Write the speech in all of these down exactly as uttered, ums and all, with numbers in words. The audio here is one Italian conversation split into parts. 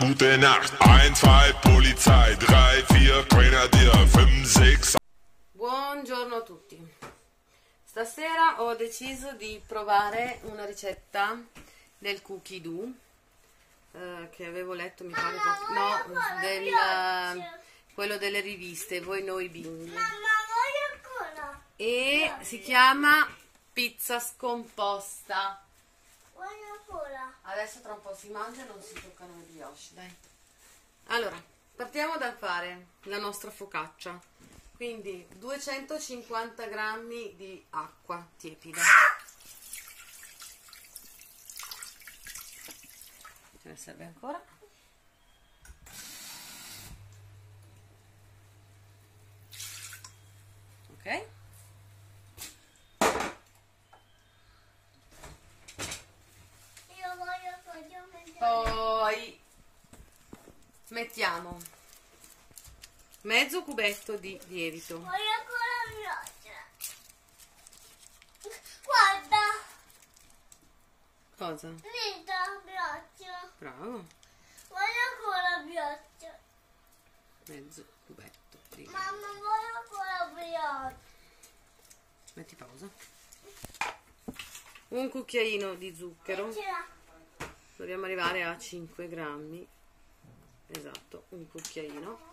gute Nacht. eins, zwei, Polizei, drei, vier, Grenadier, fünf, sechs. Buongiorno a tutti. Stasera ho deciso di provare una ricetta del cookie dough eh, che avevo letto, mi pare, no, del, quello delle riviste Voi Noi Bimbi. Mamma, voglio ancora. E si chiama pizza scomposta. Voglio ancora. Adesso tra un po' si mangia e non si toccano le brioche, dai. Allora, partiamo da fare la nostra focaccia. Quindi duecentocinquanta grammi di acqua tiepida. Ce ne serve ancora? Ok. Io voglio, voglio mettere. Poi mettiamo mezzo cubetto di lievito. Voglio ancora brioche. Guarda. Cosa? Linda, brioche. Bravo. Voglio ancora brioche. Mezzo cubetto di lievito. Mamma, voglio ancora brioche. Metti pausa. Un cucchiaino di zucchero. Dobbiamo arrivare a cinque grammi. Esatto, un cucchiaino.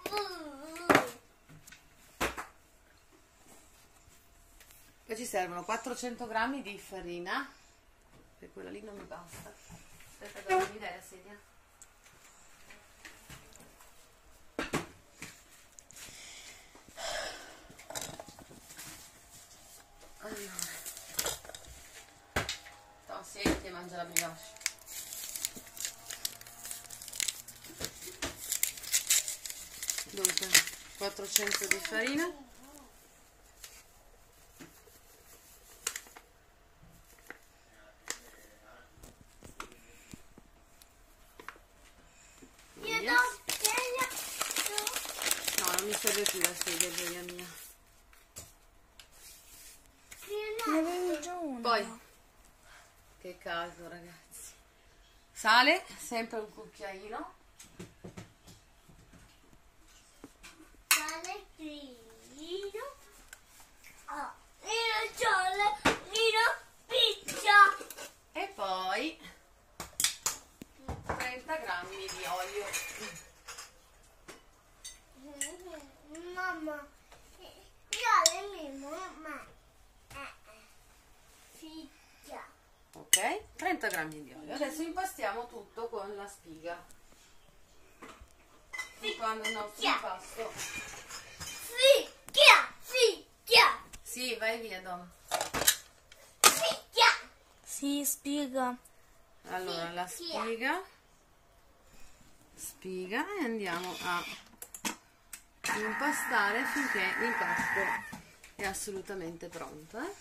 Poi ci servono quattrocento grammi di farina, per quella lì non mi basta. Aspetta, dammi lei la sedia. Allora, no, senti e mangia la brioche. Dunque, quattrocento di farina, Io yes. do, No, non mi serve più la sedia, gioia mia. ne avevi già una. Poi, che caldo ragazzi. Sale, sempre un cucchiaino. Palettino. Oh, Lino Giole, Lino Pizza. E poi trenta grammi di olio. Mamma, io le mimo, ma pizza. Ok? trenta grammi di olio. Adesso impastiamo tutto con la spiga. E quando il nostro impasto... Pizza, pizza, Sì, vai via Dom. pizza. Si spiega. Allora, la spiga, spiga e andiamo a impastare finché l'impasto è assolutamente pronto. Eh?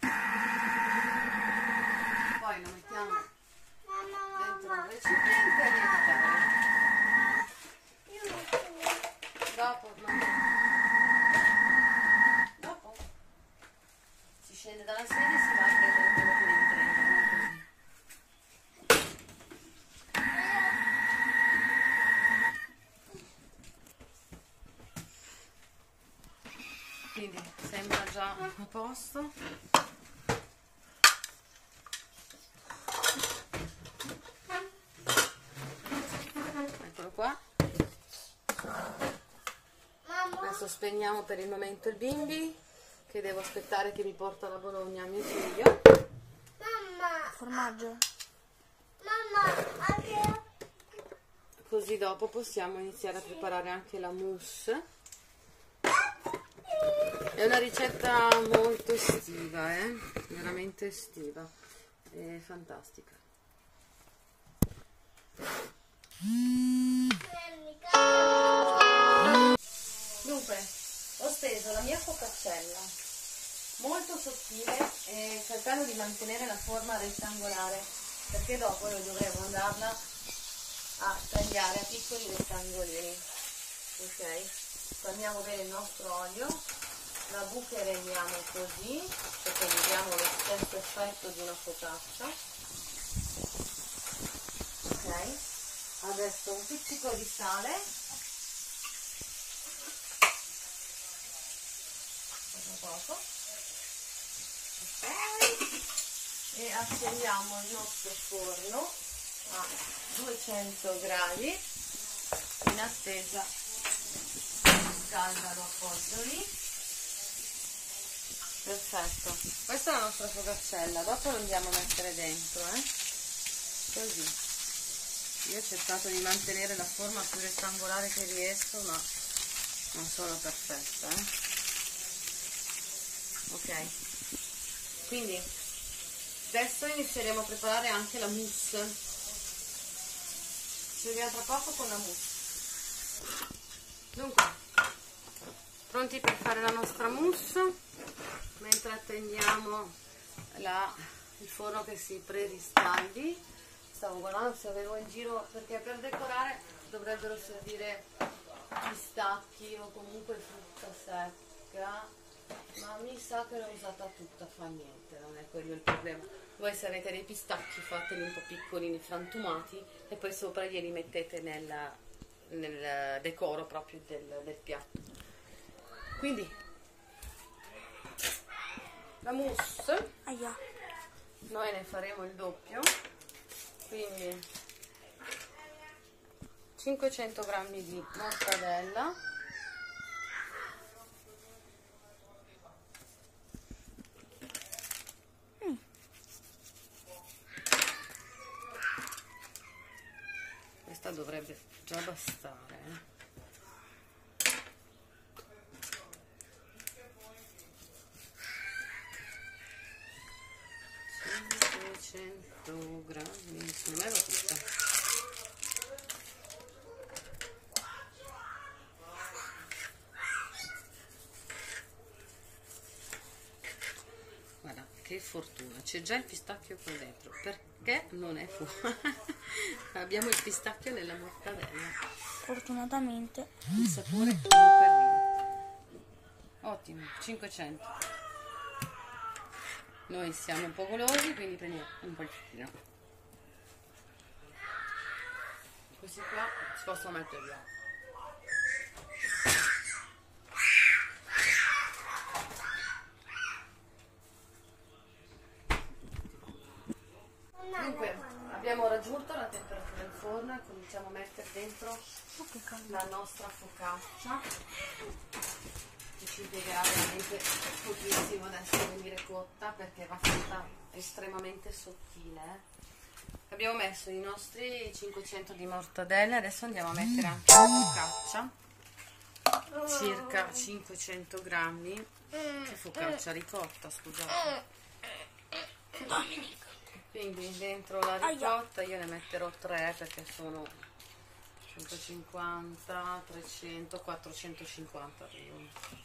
Poi lo mettiamo Mamma, dentro mamma, un recipiente e lievitare. io non so. Dopo, no. Dopo si scende dalla sedia e si va a prendere quello che devi prendere, non così. Quindi sembra già a posto. Eccolo qua. Mamma, Adesso spegniamo per il momento il bimbi, che devo aspettare che mi porta la Bologna mio figlio. mamma, Formaggio. mamma, anche Così dopo possiamo iniziare a preparare anche la mousse. È una ricetta molto estiva, eh? Veramente estiva, è fantastica. Dunque, ho steso la mia focaccella molto sottile e cercando di mantenere la forma rettangolare, perché dopo noi dovremo andarla a tagliare a piccoli rettangolini. Ok? Spalmiamo bene il nostro olio, la bucherelliamo così, perché vediamo lo stesso effetto di una focaccia. Ok? Adesso un pizzico di sale, poco poco, ok, e accendiamo il nostro forno a duecento gradi in attesa che scaldano appoggio lì. Perfetto, questa è la nostra focaccella, dopo lo andiamo a mettere dentro, eh? Così. Io ho cercato di mantenere la forma più rettangolare che riesco, ma non sono perfetta, eh? Ok, quindi adesso inizieremo a preparare anche la mousse. Ci vediamo tra poco con la mousse. Dunque, pronti per fare la nostra mousse, mentre attendiamo la, il forno che si preriscaldi. Stavo guardando se avevo in giro, perché per decorare dovrebbero servire pistacchi o comunque frutta secca, ma mi sa che l'ho usata tutta, fa niente, non è quello il problema. Voi se avete dei pistacchi fateli un po' piccolini, frantumati, e poi sopra glieli mettete nel, nel decoro proprio del, del piatto. Quindi la mousse, Aia. noi ne faremo il doppio, quindi cinquecento grammi di mortadella, mm. questa dovrebbe già bastare, eh. cinquecento grammi, secondo me va tutta. Guarda, che fortuna, c'è già il pistacchio qua dentro, perché non è fuori. Abbiamo il pistacchio nella mortadella. Fortunatamente. Il sapore non perdino. Ottimo, cinquecento. Noi siamo un po' golosi, quindi prendiamo un po' di pochino. Questi qua si possono mettere via. Dunque, abbiamo raggiunto la temperatura del forno e cominciamo a mettere dentro la nostra focaccia, che ci impiegherà veramente pochissimo adesso a venire cotta, perché va fatta estremamente sottile, eh. Abbiamo messo i nostri cinquecento di mortadella, adesso andiamo a mettere anche la focaccia, circa cinquecento grammi. Che focaccia ricotta, scusate. Quindi dentro la ricotta io ne metterò tre, perché sono centocinquanta, trecento, quattrocentocinquanta arrivo.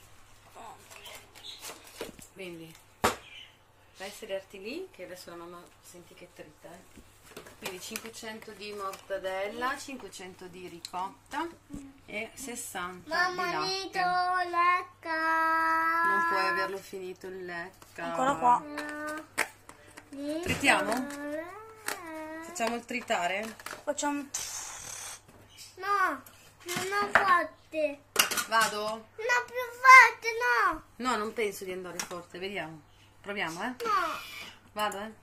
Quindi dai, sederti lì che adesso la mamma senti che trita, eh. Quindi cinquecento di mortadella, cinquecento di ricotta e sessanta di latte. lecca. Non puoi averlo finito il lecca. Ancora qua. No. Tritiamo? Facciamo il tritare? Facciamo. No, non ho fatte. Vado? Non ho più fatte, no. No, non penso di andare forte, vediamo. Proviamo, eh? No. Vado, eh?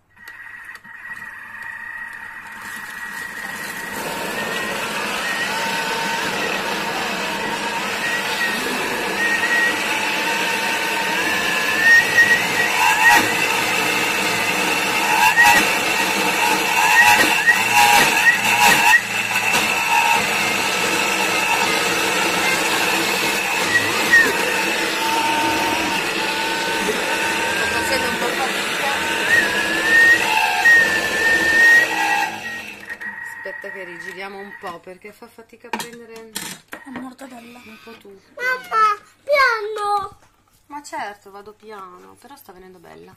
Che rigiriamo un po' perché fa fatica a prendere La mortadella. un po' tutto. Mamma, piano. Ma certo, vado piano, però sta venendo bella.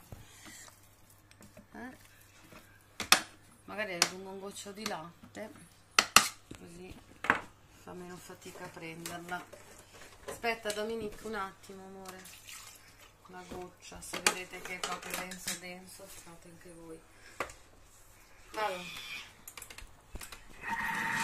Eh? Magari aggiungo un goccio di latte, così fa meno fatica a prenderla. Aspetta Dominique un attimo, amore. Una goccia, se vedete che è proprio denso denso, fate anche voi. Vado.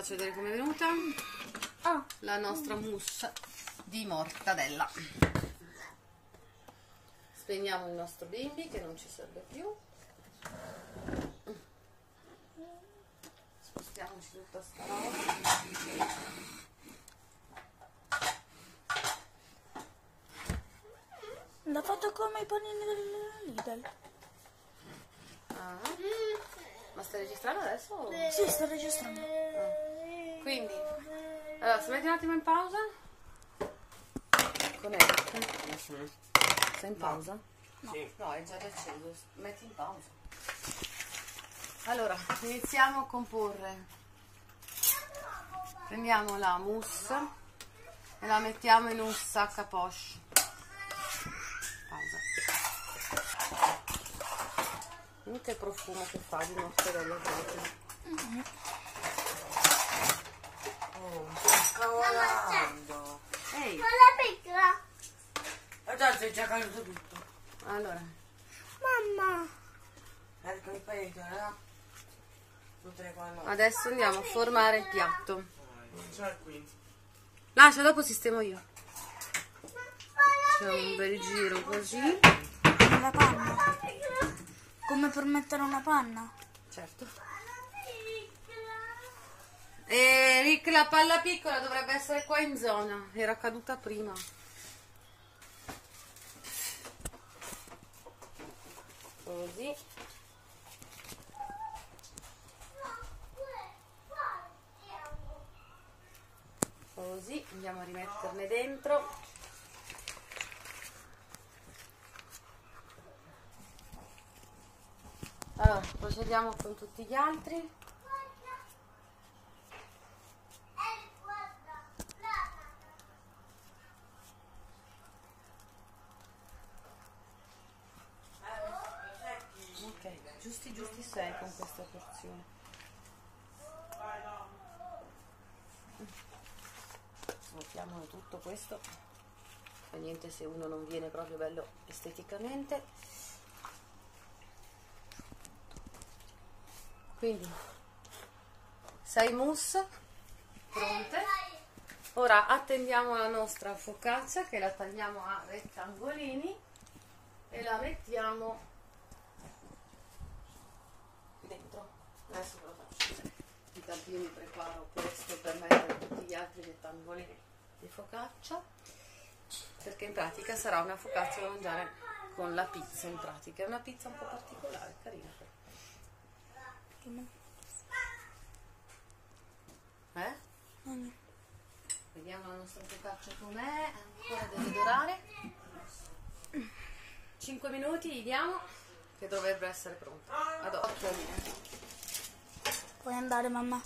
faccio vedere come è venuta Oh. la nostra mousse di mortadella. Spegniamo il nostro bimbi che non ci serve più. Spostiamoci tutta sta roba. L'ha fatto come i panini del Lidl. Ah. Ma stai registrando adesso? o- Sì, sto registrando. Quindi, allora, se metti un attimo in pausa. Connect. Sei in pausa? No. Sì. No, è già riacceso. Metti in pausa. Allora, iniziamo a comporre. Prendiamo la mousse e la mettiamo in un sac a poche. Pausa. Mm, che profumo che fa di mozzarella proprio. Oh, sta volando. Ehi, Con la piccola. Adesso è già caduto tutto. allora, Mamma. Ecco il paese, no? Tutte e quattro. adesso andiamo a formare il piatto. Non c'è qui. Lascia, dopo sistemo io. Facciamo un bel giro così. Come la panna. Come per mettere una panna. Certo. E Rick, la palla piccola dovrebbe essere qua in zona. Era caduta prima. Così. Così, andiamo a rimetterne dentro. Allora, procediamo con tutti gli altri. Ok, giusti giusti sei con questa porzione. Svuotiamolo tutto questo. Fa niente se uno non viene proprio bello esteticamente. Quindi sei mousse pronte. Ora attendiamo la nostra focaccia che la tagliamo a rettangolini e la mettiamo dentro. Adesso ve lo faccio vedere. Intanto io mi preparo questo per mettere tutti gli altri rettangolini di focaccia, perché in pratica sarà una focaccia da mangiare con la pizza. In pratica è una pizza un po' particolare, carina. Eh? Mm. Vediamo la nostra focaccia com'è. Ancora deve dorare. cinque minuti gli diamo, che dovrebbe essere pronta. A dopo. Puoi andare, mamma.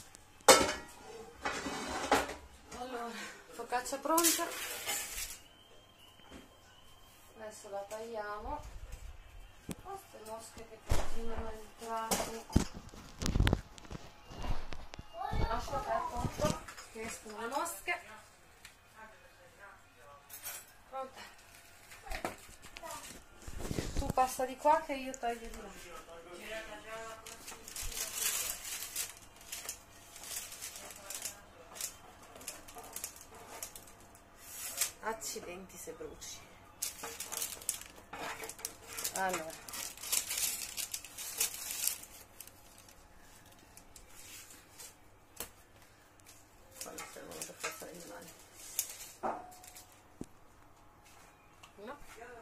Allora, focaccia pronta. Adesso la tagliamo. Queste mosche che continuano a entrare. Lascio aperto un po' che escono le mosche. Pronta. Tu passa di qua che io taglio di là. Accidenti se bruci. Allora. Quando servono per far fare il male. No?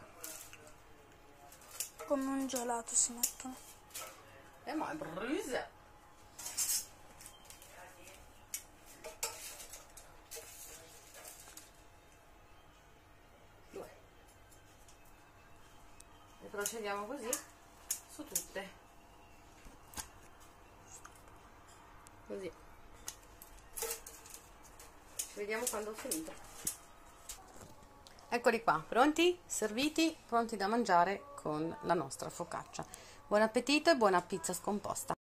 Come un gelato si mettono. Eh ma è brusa. Due. E procediamo così su tutte. Così. Ci vediamo quando ho finito. Eccoli qua, pronti, serviti, pronti da mangiare con la nostra focaccia. Buon appetito e buona pizza scomposta.